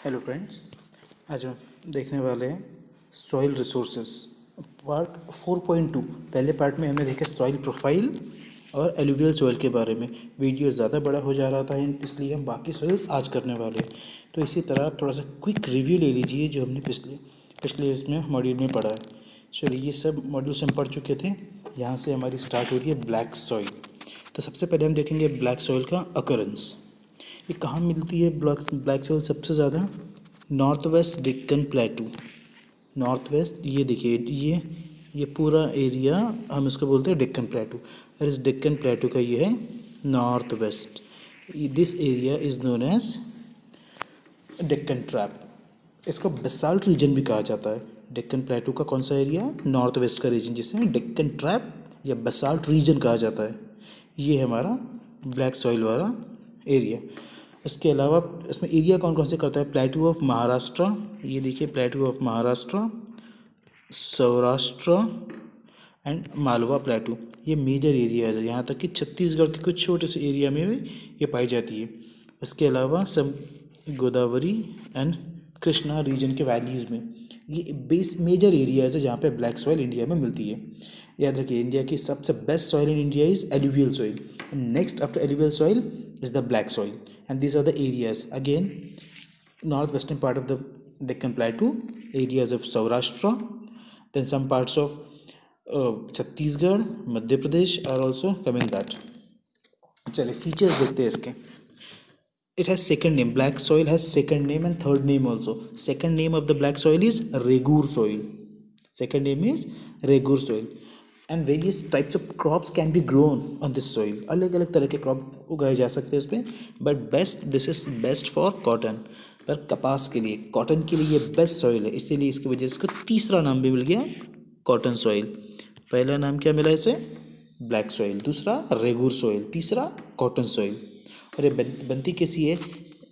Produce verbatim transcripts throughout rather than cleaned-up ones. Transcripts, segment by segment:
Hello friends, आज हम देखने वाले हैं soil resources part four point two. पहले पार्ट में हमने देखा सॉइल प्रोफाइल और एलुवियल सॉइल के बारे में। वीडियो ज़्यादा बड़ा हो जा रहा था इसलिए हम बाकी सॉइल आज करने वाले हैं। तो इसी तरह थोड़ा सा क्विक रिव्यू ले लीजिए जो हमने पिछले पिछले इसमें मॉड्यूल में पढ़ा है। चलिए, ये सब मॉड्यूल्स हम पढ़ चुके थे। यहाँ से हमारी स्टार्ट हो रही है ब्लैक सॉइल। तो सबसे पहले हम देखेंगे ब्लैक सॉइल का अकरेंस। ये कहाँ मिलती है ब्लैक ब्लैक सॉइल सबसे ज़्यादा? North west Deccan plateau. North west, ये देखिए, ये ये पूरा एरिया हम इसको बोलते हैं डेक्कन प्लेटू। और इस डेक्कन प्लेटू का ये है north west. This area is known as Deccan trap. इसको बेसाल्ट रीजन भी कहा जाता है। डेक्कन प्लेटू का कौन सा एरिया? नॉर्थ वेस्ट का रीजन, जिसे डेक्कन ट्रैप या बेसाल्ट रीजन कहा जाता है। ये है हमारा ब्लैक सॉइल वाला एरिया। इसके अलावा इसमें एरिया कौन कौन से करता है? प्लेटू ऑफ महाराष्ट्र, ये देखिए plateau of Maharashtra, Saurashtra and Malwa plateau, ये मेजर एरिया है। यहाँ तक कि छत्तीसगढ़ के कुछ छोटे से एरिया में भी ये पाई जाती है। इसके अलावा सब गोदावरी एंड कृष्णा रीजन के वैलीज़ में ये बेस मेजर एरियाज है जहाँ पे ब्लैक सॉइल इंडिया में मिलती है। याद रखिए, इंडिया की सबसे best soil in India is alluvial soil, next after alluvial soil is the black soil, and these are the areas again: northwestern part of the Deccan Plateau, areas of Saurashtra, then some parts of uh, Chhattisgarh, Madhya Pradesh are also coming that. चलिए features देखते हैं इसके। It has second name. Black soil has second name and third name also. Second name of the black soil is Regur soil. Second name is Regur soil. And various types of crops can be grown on this soil. अलग अलग तरह के crop उगाए जा सकते हैं उस पर, but best this is best for cotton. पर कपास के लिए, कॉटन के लिए ये बेस्ट सॉइल है, इसीलिए इसकी वजह से इसको तीसरा नाम भी मिल गया, कॉटन सॉइल। पहला नाम क्या मिला इसे? ब्लैक सॉइल, दूसरा रेगुर सॉइल, तीसरा कॉटन सॉइल। और ये बनती कैसी है?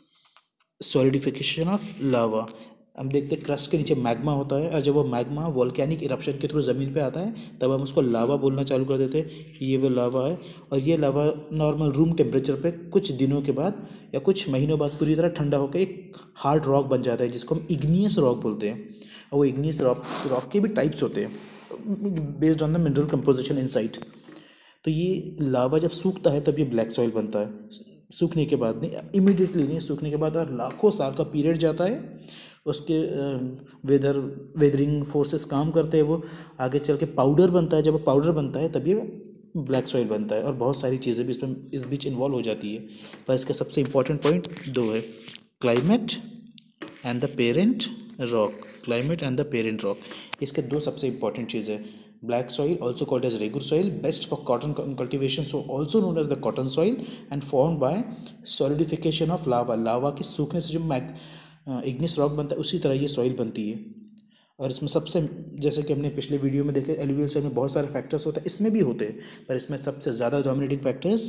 Solidification of lava. हम देखते हैं क्रस्ट के नीचे मैग्मा होता है, और जब वो मैग्मा वोल्केनिक इरप्शन के थ्रू ज़मीन पे आता है तब हम उसको लावा बोलना चालू कर देते हैं। ये वो लावा है, और ये लावा नॉर्मल रूम टेम्परेचर पे कुछ दिनों के बाद या कुछ महीनों बाद पूरी तरह ठंडा होकर एक हार्ड रॉक बन जाता है, जिसको हम इग्नियस रॉक बोलते हैं। और वो इग्नियस रॉक रॉक के भी टाइप्स होते हैं based on the mineral composition inside. तो ये लावा जब सूखता है तब ये ब्लैक सॉइल बनता है। सूखने के बाद नहीं, इमीडिएटली नहीं, सूखने के बाद और लाखों साल का पीरियड जाता है, उसके वेदर वेदरिंग फोर्सेस काम करते हैं, वो आगे चल के पाउडर बनता है। जब वो पाउडर बनता है तब ये ब्लैक सॉइल बनता है, और बहुत सारी चीज़ें भी इसमें इस बीच इन्वॉल्व हो जाती है। पर इसका सबसे इंपॉर्टेंट पॉइंट दो है, climate and the parent rock. Climate and the parent rock, इसके दो सबसे इंपॉर्टेंट चीज़ें। Black soil, also called as Regur soil, best for cotton cultivation, so also known as the cotton soil, and formed by solidification of lava. लावा की सूखने से जो mag igneous rock बनता है, उसी तरह ये सॉइल बनती है। और इसमें सबसे, जैसे कि हमने पिछले वीडियो में देखे, एलुवियल सॉइल में बहुत सारे फैक्टर्स होते हैं, इसमें भी होते हैं, पर इसमें सबसे ज़्यादा dominating factors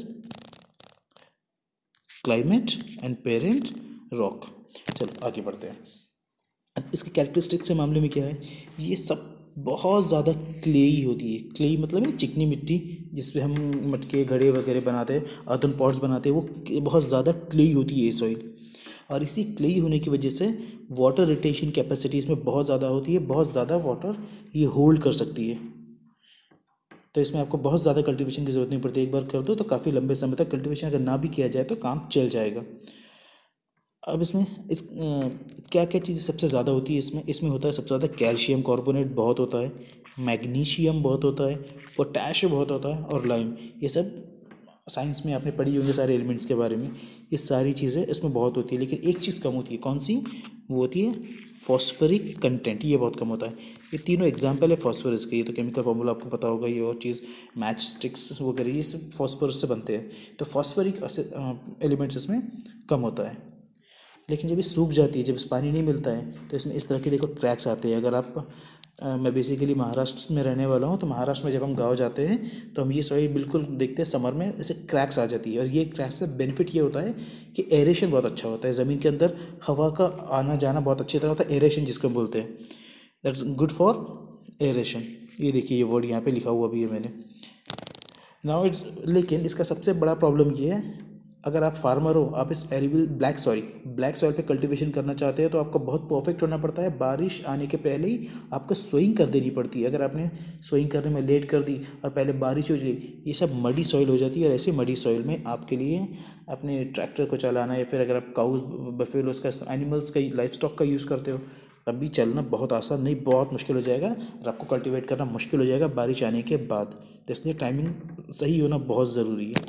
climate and parent rock. चलो आगे बढ़ते हैं। अब इसके कैरेक्टरिस्टिक्स के मामले में क्या है? ये सब बहुत ज़्यादा क्लेई होती है। क्लेई मतलब है चिकनी मिट्टी, जिसपे हम मटके घड़े वगैरह बनाते हैं, अर्थन पॉट्स बनाते हैं, वो बहुत ज़्यादा क्लेई होती है ये सॉइल। और इसी क्लेई होने की वजह से वाटर रिटेंशन कैपेसिटी इसमें बहुत ज़्यादा होती है, बहुत ज़्यादा वाटर ये होल्ड कर सकती है। तो इसमें आपको बहुत ज़्यादा कल्टीवेशन की ज़रूरत नहीं पड़ती, एक बार कर दो तो काफ़ी लंबे समय तक कल्टीवेशन अगर ना भी किया जाए तो काम चल जाएगा। अब इसमें इस आ, क्या क्या चीज़ें सबसे ज़्यादा होती है इसमें? इसमें होता है सबसे ज़्यादा कैल्शियम कार्बोनेट बहुत होता है, मैग्नीशियम बहुत होता है, पोटैश बहुत होता है, और लाइम। ये सब साइंस में आपने पढ़ी होंगे सारे एलिमेंट्स के बारे में। ये सारी चीज़ें इसमें बहुत होती है, लेकिन एक चीज़ कम होती है। कौन सी? वो होती है फॉस्फरिक कंटेंट, ये बहुत कम होता है। ये तीनों एग्जाम्पल है फॉस्फोरस के। ये तो केमिकल फॉर्मूला आपको पता होगा, ये और चीज़ मैच स्टिक्स वगैरह ये सब फॉस्फोरस से बनते हैं। तो फॉस्फरिक एलिमेंट्स इसमें कम होता है। लेकिन जब ये सूख जाती है, जब इस पानी नहीं मिलता है, तो इसमें इस तरह के देखो क्रैक्स आते हैं। अगर आप आ, मैं बेसिकली महाराष्ट्र में रहने वाला हूँ, तो महाराष्ट्र में जब हम गांव जाते हैं तो हम ये सॉइल बिल्कुल देखते हैं समर में ऐसे क्रैक्स आ जाती है। और ये क्रैक्स से बेनिफिट ये होता है कि एरेशन बहुत अच्छा होता है, ज़मीन के अंदर हवा का आना जाना बहुत अच्छी तरह होता है, एरेशन जिसको बोलते हैं। That's good for aeration. ये देखिए, ये वर्ड यहाँ पर लिखा हुआ भी है मैंने। नाउ इट्स, लेकिन इसका सबसे बड़ा प्रॉब्लम ये है अगर आप फार्मर हो, आप इस एरिविल ब्लैक सॉरी ब्लैक सॉइल पे कल्टीवेशन करना चाहते हैं तो आपको बहुत परफेक्ट होना पड़ता है। बारिश आने के पहले ही आपको सोइंग कर देनी पड़ती है। अगर आपने सोइंग करने में लेट कर दी और पहले बारिश हो जाए, ये सब मडी सॉइल हो जाती है। और ऐसे मडी सॉइल में आपके लिए अपने ट्रैक्टर को चलाना, या फिर अगर आप काउस बफेलोस का एनिमल्स का लाइफ स्टॉक का यूज़ करते हो, तब भी चलना बहुत आसान नहीं, बहुत मुश्किल हो जाएगा और आपको कल्टीवेट करना मुश्किल हो जाएगा बारिश आने के बाद। तो इसलिए टाइमिंग सही होना बहुत ज़रूरी है।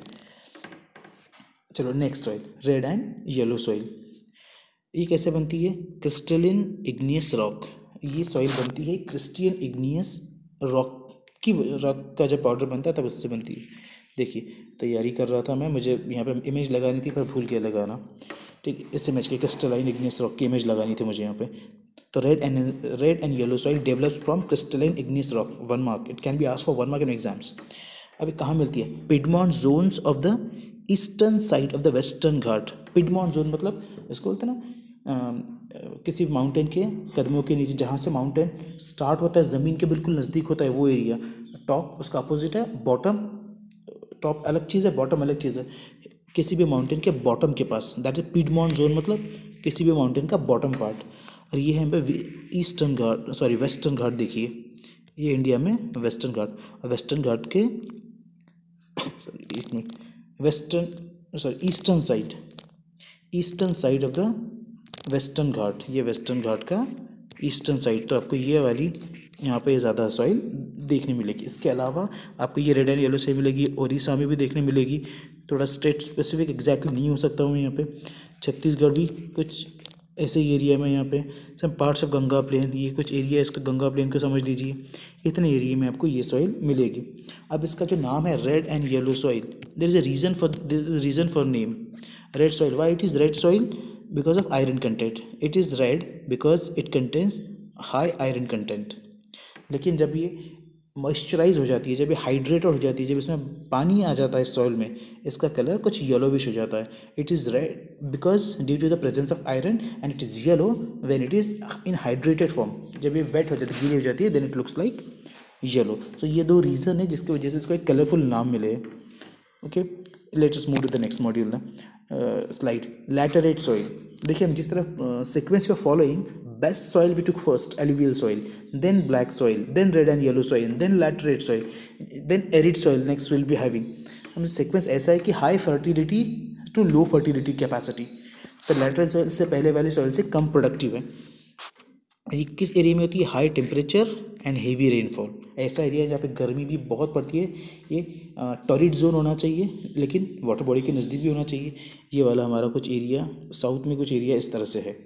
चलो next soil, red and yellow soil. ये कैसे बनती है? Crystalline igneous rock. ये सॉइल बनती है क्रिस्टियन इग्नियस रॉक की, रॉक का जब पाउडर बनता है तब उससे बनती है। देखिए तैयारी कर रहा था मैं, मुझे यहाँ पे इमेज लगानी थी पर भूल के लगाना। ठीक, इस इमेज की क्रिस्टलाइन इग्नियस रॉक की इमेज लगानी थी मुझे यहाँ पे। तो red and red and yellow soil develops from crystalline igneous rock, one mark, it can be asked for one mark in exams. अभी कहाँ मिलती है? Piedmont zones of the eastern side of the western Ghat. Piedmont zone मतलब इसको बोलते हैं ना, अ, किसी माउंटेन के कदमों के नीचे, जहाँ से माउंटेन स्टार्ट होता है, ज़मीन के बिल्कुल नज़दीक होता है वो एरिया। टॉप उसका अपोजिट है बॉटम। टॉप अलग चीज़ है, बॉटम अलग चीज़ है। किसी भी माउंटेन के बॉटम के पास, दैट इज पिडमॉन्ट जोन, मतलब किसी भी माउंटेन का बॉटम पार्ट। और ये है eastern Ghat, sorry western Ghat. देखिए ये इंडिया में वेस्टर्न घाट, वेस्टर्न घाट के सॉरी एक minute western sorry eastern side, eastern side of the western Ghat, ये वेस्टर्न घाट का ईस्टर्न साइड। तो आपको ये वाली यहाँ पे ज़्यादा सॉइल देखने मिलेगी। इसके अलावा आपको ये रेड एंड येलो से मिलेगी, उड़ीसा में भी देखने मिलेगी। थोड़ा स्टेट स्पेसिफिक एग्जैक्टली नहीं हो सकता हूँ यहाँ पे। छत्तीसगढ़ भी कुछ ऐसे ही एरिया में, यहाँ पे some parts of Ganga plain, ये कुछ एरिया है इसका गंगा प्लेन को समझ लीजिए। इतने एरिया में आपको ये सॉइल मिलेगी। अब इसका जो नाम है red and yellow soil, there is a reason for reason for name red soil. Why it is red soil? Because of iron content. It is red because it contains high iron content. लेकिन जब ये moisturise हो जाती है, जब ये hydrated हो जाती है, जब इसमें पानी आ जाता है इस सॉइल में, इसका कलर कुछ येलोविश हो जाता है। It is red because due to the presence of iron, and it is yellow when it is in hydrated form. जब ये वेट हो जाती है, गीली हो जाती है, then it looks like yellow. तो ये दो रीज़न है जिसकी वजह से इसको एक कलरफुल नाम मिले। Okay, let's us move to the next module ना स्लाइड। Laterite soil. देखिए हम जिस तरह सीक्वेंस पे following, best soil we took first alluvial soil, then black soil, then red and yellow soil, then laterite soil, then arid soil next will be having. हम sequence ऐसा है कि high fertility to low fertility capacity. तो laterite soil से पहले वाले soil से कम productive है। ये किस एरिया में होती है? High temperature and heavy rainfall. ऐसा एरिया है जहाँ पे गर्मी भी बहुत पड़ती है। ये टॉरिड जोन होना चाहिए, लेकिन वाटर बॉडी के नज़दीक भी होना चाहिए। ये वाला हमारा कुछ एरिया साउथ में कुछ एरिया इस तरह से है।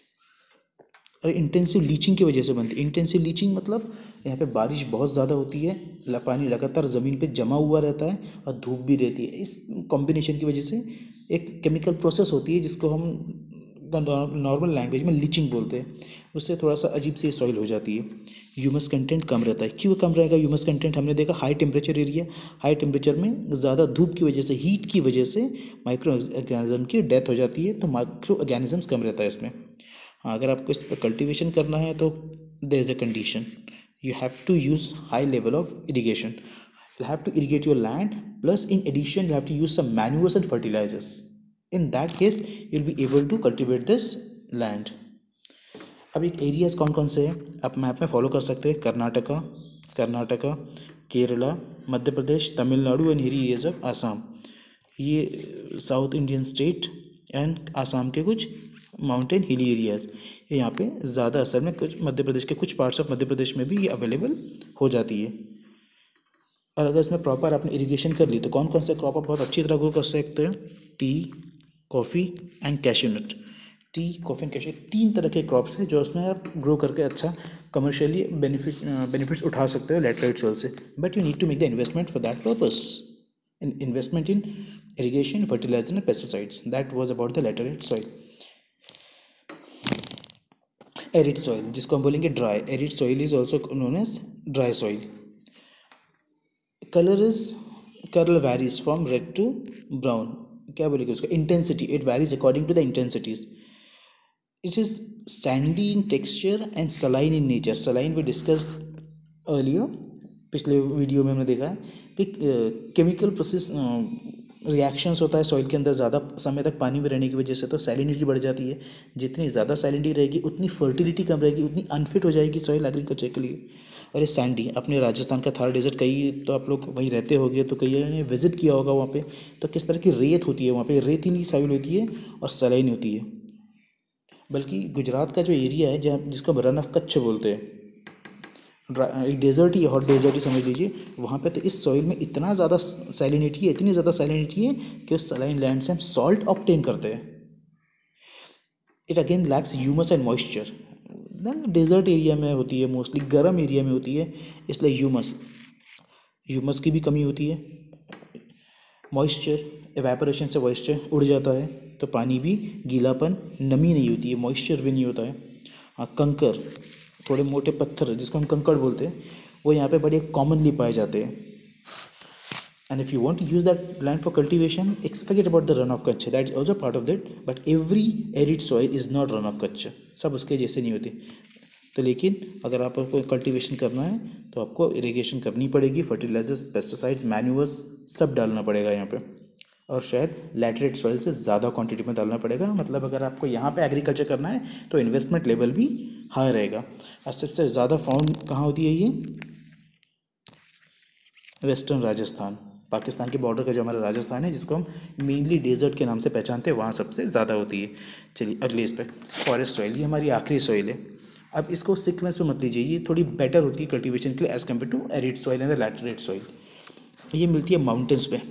और इंटेंसिव लीचिंग की वजह से बनती है। इंटेंसिव लीचिंग मतलब यहाँ पे बारिश बहुत ज़्यादा होती है, पानी लगातार ज़मीन पे जमा हुआ रहता है और धूप भी रहती है। इस कॉम्बिनेशन की वजह से एक केमिकल प्रोसेस होती है जिसको हम नॉर्मल लैंग्वेज में लीचिंग बोलते हैं। उससे थोड़ा सा अजीब सी सॉइल हो जाती है। ह्यूमस कंटेंट कम रहता है। क्यों कम रहेगा ह्यूमस कंटेंट? हमने देखा high temperature area, high temperature में ज़्यादा धूप की वजह से, हीट की वजह से माइक्रो ऑर्गेनिज्म की डेथ हो जाती है। तो माइक्रो ऑर्गेनिजम्स कम रहता है इसमें। हाँ, अगर आपको इस पर कल्टिवेशन करना है तो there is a condition, you have to use high level of irrigation. You have to irrigate your land, plus in addition you have to use some manures and fertilizers. In that case you'll be able to cultivate this land. अब एक areas कौन कौन से हैं आप map में follow कर सकते हैं? Karnataka Karnataka Kerala, Madhya Pradesh, Tamil Nadu and hilly areas of Assam. ये south Indian state and Assam के कुछ माउंटेन हिली एरियाज, ये यहाँ पे ज़्यादा असर में, कुछ मध्य प्रदेश के कुछ पार्ट्स ऑफ मध्य प्रदेश में भी ये अवेलेबल हो जाती है। और अगर इसमें प्रॉपर आपने इरिगेशन कर ली तो कौन कौन से क्रॉप आप बहुत अच्छी तरह ग्रो कर सकते हैं? Tea, coffee and cashew nut. Tea, coffee and cashew, तीन तरह के क्रॉप्स हैं जो उसमें आप ग्रो करके अच्छा कमर्शियली बेनिफिट बेनिफिट्स उठा सकते हो लैटेराइट सॉइल से। But you need to make the investment for that purpose, investment in irrigation, fertilizer and pesticides. That was about the laterite soil. Arid soil, जिसको हम बोलेंगे dry, arid soil is also known as dry soil. Colour is colour varies from red to brown. क्या बोलेंगे उसका? Intensity, it varies according to the intensities. It is sandy in texture and saline in nature. Saline we discuss earlier, पिछले video में हमने देखा है कि chemical process reactions होता है सॉइल के अंदर ज़्यादा समय तक पानी में रहने की वजह से, तो सैलिनिटी बढ़ जाती है। जितनी ज़्यादा सैलिनिटी रहेगी उतनी फर्टिलिटी कम रहेगी, उतनी अनफिट हो जाएगी सॉइल एग्रीकल्चर के लिए। और ये सैंडी, अपने राजस्थान का थार डेजर्ट, कई तो आप लोग वहीं रहते होंगे तो कई ने विजिट किया होगा वहाँ पे, तो किस तरह की रेत होती है वहाँ पे, रेतीली सॉइल होती है और सलाइन होती है। बल्कि गुजरात का जो एरिया है जहाँ जिसको हम रन ऑफ कच्छ बोलते हैं, एक डेजर्ट ही है, हॉट डेजर्ट ही समझ लीजिए, वहाँ पे तो इस सॉइल में इतना ज़्यादा सैलिनिटी है, इतनी ज़्यादा सैलिनिटी है कि उस सलाइन लैंड से हम सॉल्ट ऑब्टेन करते हैं। It again lacks humus and moisture. Desert area में होती है, मोस्टली गर्म एरिया में होती है, इसलिए ह्यूमस ह्यूमस की भी कमी होती है। मॉइस्चर, एवेपोरेशन से मॉइस्चर उड़ जाता है तो पानी भी गीलापन, नमी नहीं होती है, मॉइस्चर भी नहीं होता है। हाँ, कंकर, थोड़े मोटे पत्थर जिसको हम कंकड़ बोलते हैं, वो यहाँ पे बड़े कॉमनली पाए जाते हैं। And if you want to use that land for cultivation, forget about the Rann of Kutch, that is also part of that, but every arid soil is not Rann of Kutch, सब उसके जैसे नहीं होते। तो लेकिन अगर आपको कल्टीवेशन करना है तो आपको इरिगेशन करनी पड़ेगी, फर्टिलाइजर्स, पेस्टिसाइड्स, मैन्यूअर्स सब डालना पड़ेगा यहाँ पे, और शायद लैटरेट सॉइल से ज़्यादा क्वांटिटी में डालना पड़ेगा। मतलब अगर आपको यहाँ पे एग्रीकल्चर करना है तो इन्वेस्टमेंट लेवल भी हाई रहेगा। और सबसे ज़्यादा फाउंड कहाँ होती है ये? वेस्टर्न राजस्थान, पाकिस्तान के बॉर्डर का जो हमारा राजस्थान है, जिसको हम मेनली डेजर्ट के नाम से पहचानते हैं, वहाँ सबसे ज़्यादा होती है। चलिए अगले इस पर, फॉरेस्ट सॉइल, ये हमारी आखिरी सॉइल है। अब इसको सीक्वेंस में मत लीजिए, ये थोड़ी बेटर होती है कल्टीवेशन के लिए as compare to arid soil and laterite soil. ये मिलती है माउंटेन्स पे,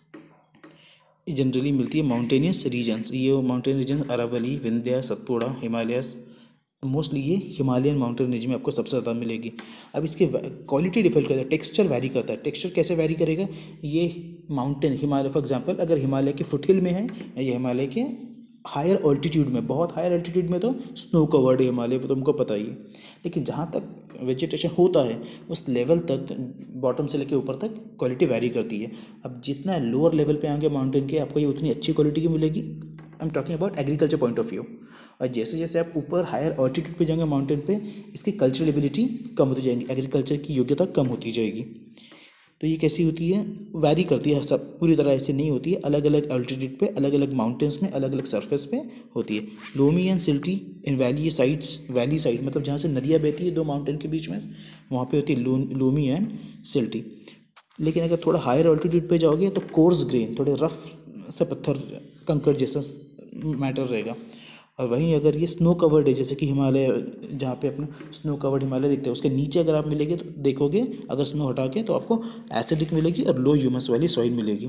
जनरली मिलती है माउंटेनियस रीजन्स। ये mountain region Aravalli, Vindhya, Satpura, Himalayas, mostly ये हिमालयन माउंटेन रीजन में आपको सबसे ज़्यादा मिलेगी। अब इसके क्वालिटी डिफर करता है, टेक्सचर वैरी करता है। टेक्सचर कैसे वैरी करेगा? ये माउंटेन, हिमालय फॉर एग्जांपल, अगर हिमालय के फुटहिल में है या हिमालय के हायर ऑल्टीट्यूड में, बहुत हायर ऑल्टीट्यूड में तो स्नो कवर्ड हिमालय, वो तुमको पता ही है। लेकिन जहाँ तक वेजिटेशन होता है उस लेवल तक, बॉटम से लेकर ऊपर तक क्वालिटी वैरी करती है। अब जितना लोअर लेवल पे आएंगे माउंटेन के, आपको ये उतनी अच्छी क्वालिटी की मिलेगी। I am talking about agriculture point of view. और जैसे जैसे आप ऊपर हायर ऑल्टीट्यूड पे जाएंगे माउंटेन पे, इसकी कल्चरल एबिलिटी कम होती जाएगी, एग्रीकल्चर की योग्यता कम होती जाएगी। तो ये कैसी होती है? वैरी करती है, सब पूरी तरह ऐसे नहीं होती है, अलग अलग अल्टीट्यूड पे, अलग अलग माउंटेन्स में, अलग अलग सरफेस पे होती है। Loamy and silty in valley sides, valley side मतलब जहाँ से नदियाँ बहती है दो माउंटेन के बीच में, वहाँ पे होती है लो, लोमी एंड सिल्टी। लेकिन अगर थोड़ा हायर ऑल्टीट्यूड पे जाओगे तो कोर्स ग्रेन, थोड़े रफ से पत्थर, कंकड़ जैसा मैटर रहेगा। और वहीं अगर ये स्नो कवर्ड है, जैसे कि हिमालय, जहाँ पे अपना स्नो कवर्ड हिमालय दिखते हैं, उसके नीचे अगर आप मिलेंगे तो देखोगे, अगर स्नो हटा के, तो आपको एसिडिक मिलेगी और लो ह्यूमस वाली सॉइल मिलेगी।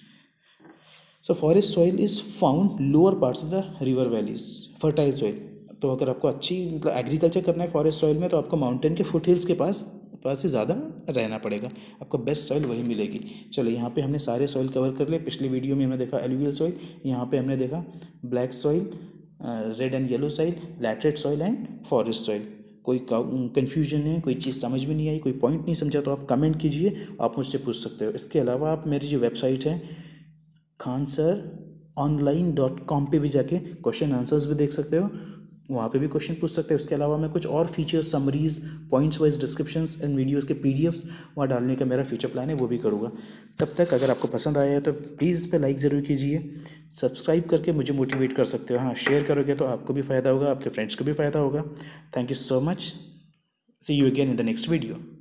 So forest soil is found lower parts of the river valleys, fertile soil. तो अगर आपको अच्छी मतलब एग्रीकल्चर करना है फॉरेस्ट सॉइल में, तो आपको माउंटेन के फुट हिल्स के पास पास से ज़्यादा रहना पड़ेगा, आपको बेस्ट सॉइल वही मिलेगी। चलो यहाँ पे हमने सारे सॉइल कवर कर लिए। पिछली वीडियो में हमने देखा एलुवियल सॉइल, यहाँ पे हमने देखा black soil, red and yellow soil, laterite soil and forest soil. कोई कन्फ्यूजन है, कोई चीज़ समझ में नहीं आई, कोई पॉइंट नहीं समझा, तो आप कमेंट कीजिए, आप मुझसे पूछ सकते हो। इसके अलावा आप मेरी जो वेबसाइट है Khan sir online dot com पर भी जाके क्वेश्चन आंसर्स भी देख सकते हो, वहाँ पे भी क्वेश्चन पूछ सकते हैं। उसके अलावा मैं कुछ और features, summaries, points wise descriptions and videos के पीडीएफ्स वहाँ डालने का मेरा फ्यूचर प्लान है, वो भी करूँगा। तब तक अगर आपको पसंद आया है तो प्लीज़ इस पर लाइक ज़रूर कीजिए, सब्सक्राइब करके मुझे मोटिवेट कर सकते हो। हाँ, शेयर करोगे तो आपको भी फ़ायदा होगा, आपके फ्रेंड्स को भी फ़ायदा होगा। Thank you so much, see you again in the next video.